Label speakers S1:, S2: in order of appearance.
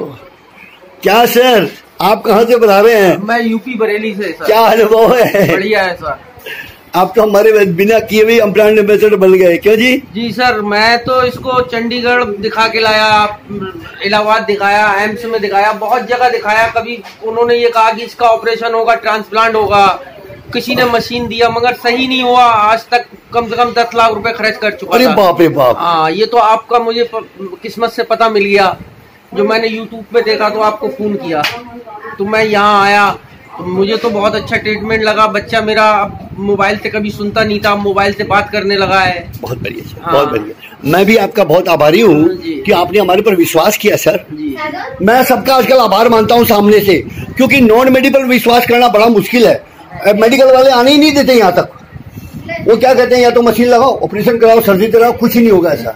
S1: क्या सर, आप कहाँ से बता रहे हैं?
S2: मैं यूपी बरेली से सर।
S1: क्या अनुभव है?
S2: बढ़िया है सर।
S1: आप तो हमारे बिना किए हुए ब्रांड एम्बेसडर बन गए, क्यों जी?
S2: जी सर, मैं तो इसको चंडीगढ़ दिखा के लाया, इलाहाबाद दिखाया, एम्स में दिखाया, बहुत जगह दिखाया। कभी उन्होंने ये कहा कि इसका ऑपरेशन होगा, ट्रांसप्लांट होगा, किसी ने मशीन दिया, मगर सही नहीं हुआ। आज तक कम से कम 10 लाख रुपए खर्च कर चुका।
S1: अरे बाप रे बाप।
S2: हाँ, ये तो आपका मुझे किस्मत से पता मिल गया, जो मैंने यूट्यूब पे देखा तो आपको फोन किया, तो मैं यहाँ आया। तो मुझे तो बहुत अच्छा ट्रीटमेंट लगा। बच्चा मेरा मोबाइल से कभी सुनता नहीं था, मोबाइल से बात करने लगा है।
S1: बहुत बढ़िया सर, बहुत बढ़िया। मैं भी आपका बहुत आभारी हूँ कि आपने हमारे पर विश्वास किया सर। मैं सबका आजकल आभार मानता हूँ सामने से, क्योंकि नॉन मेडिकल विश्वास करना बड़ा मुश्किल है। मेडिकल वाले आने ही नहीं देते यहाँ तक। वो क्या कहते हैं, या तो मशीन लगाओ, ऑपरेशन कराओ, सर्जरी कराओ, कुछ ही नहीं होगा ऐसा।